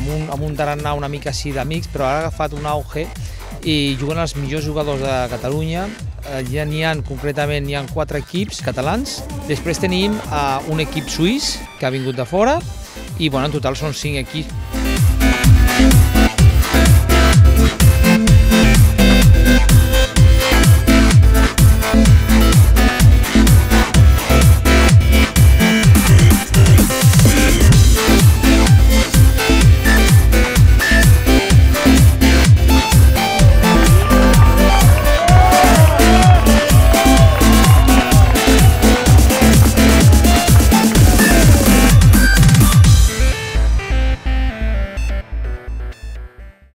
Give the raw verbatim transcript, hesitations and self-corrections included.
amb un, amb un tarannà una mica així d'amics, però ara ha agafat un auge i juguen els millors jugadors de Catalunya. Ja n'hi ha, concretament, n'hi ha quatre equips catalans. Després tenim uh, un equip suís que ha vingut de fora i, bueno, en total són cinc equips.